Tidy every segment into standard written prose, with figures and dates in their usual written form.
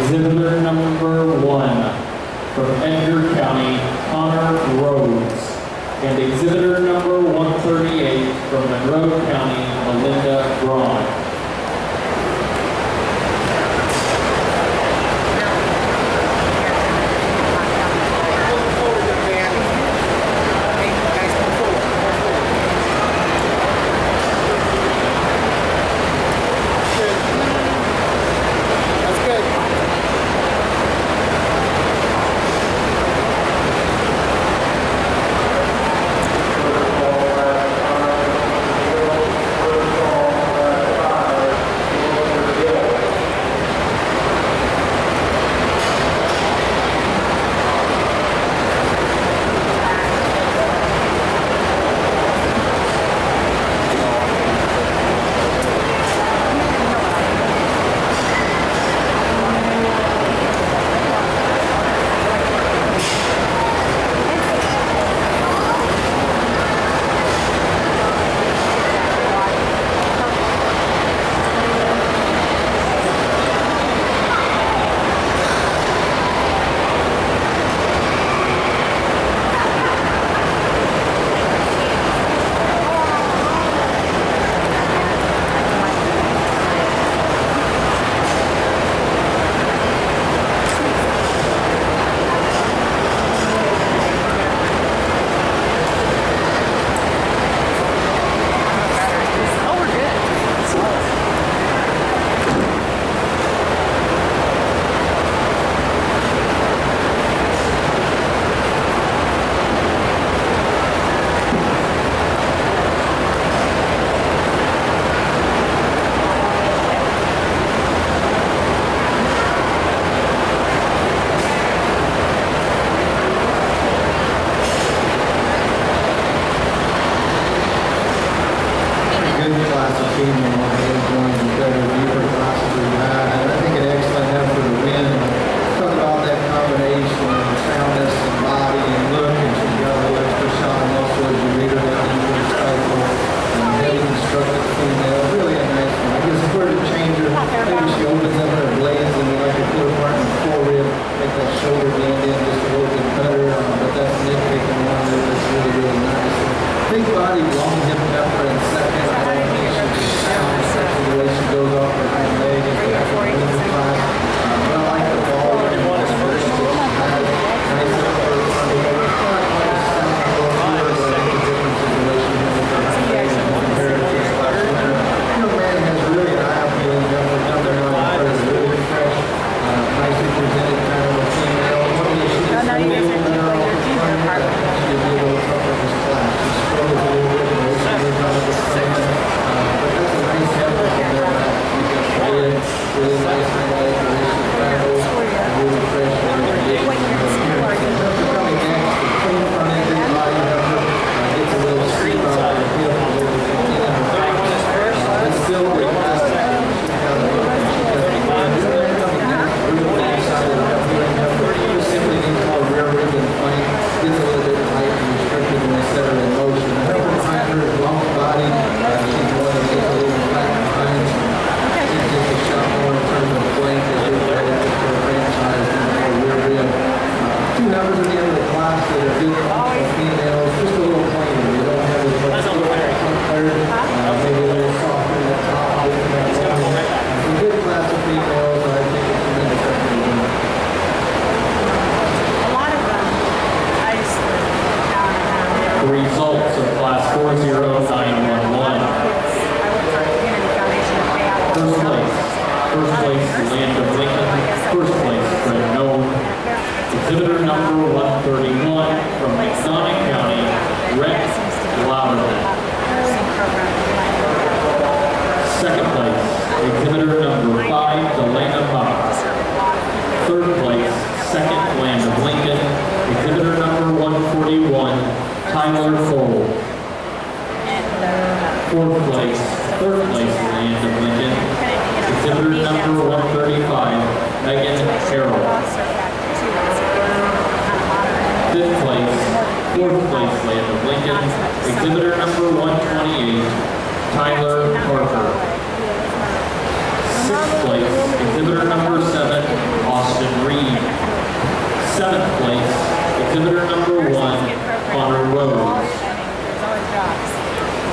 Exhibitor number 1 from Edgar County, Connor Rhodes. And exhibitor number 138 from Monroe County, Melinda Braun.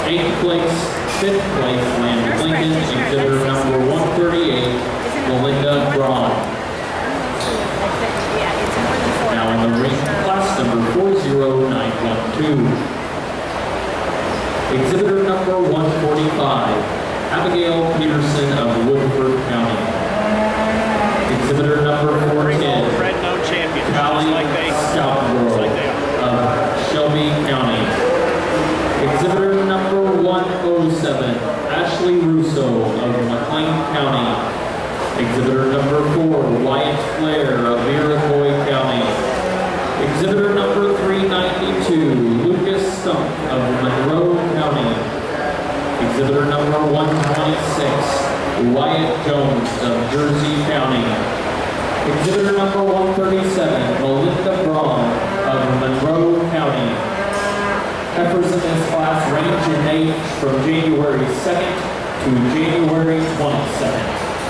8th place, 5th place, land of Lincoln, exhibitor number 138, Melinda Braun. Now in the ring, class number 40912. Exhibitor number 145, Abigail Peterson of Woodford County. Exhibitor number 410, Callie Stoutborough of Shelby County. Exhibitor number 107, Ashley Russo of McLean County. Exhibitor number 4, Wyatt Flair of Iroquois County. Exhibitor number 392, Lucas Stump of Monroe County. Exhibitor number 126, Wyatt Jones of Jersey County. Exhibitor number 137, Melinda Braun of Monroe County. Heifers in this class range in age from January 2nd to January 22nd.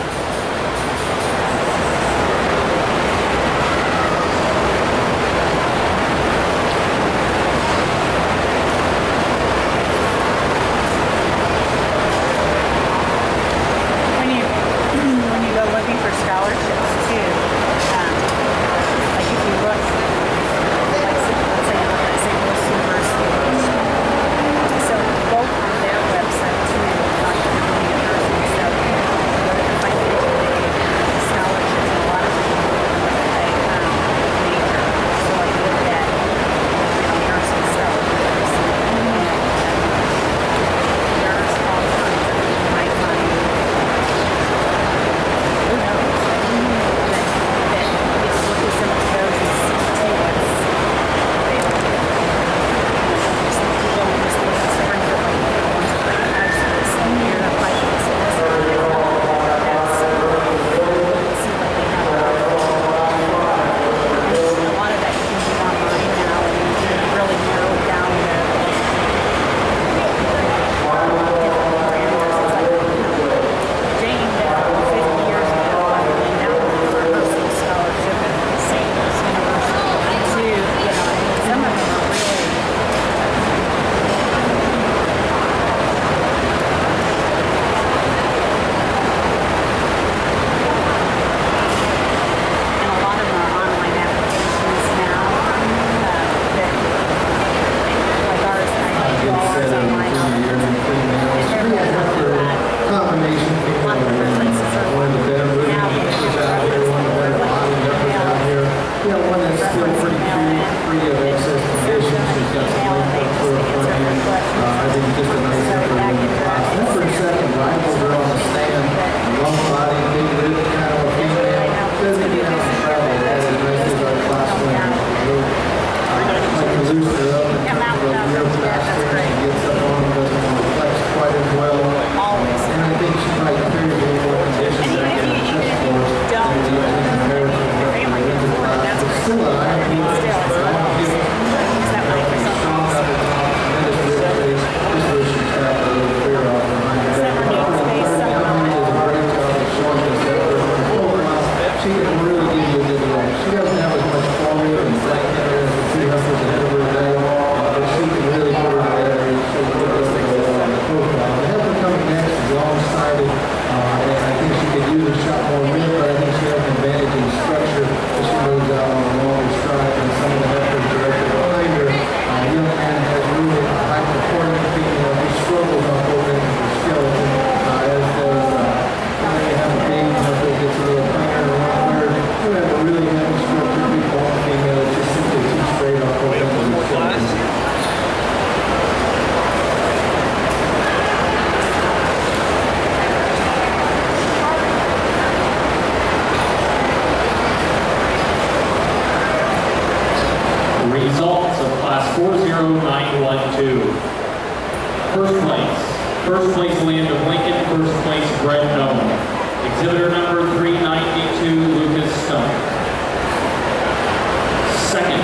First place, land of Lincoln. First place, Brett Nolan. Exhibitor number 392, Lucas Stump.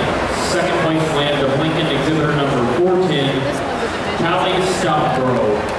Second place, land of Lincoln. Exhibitor number 410, Callie Stoutborough.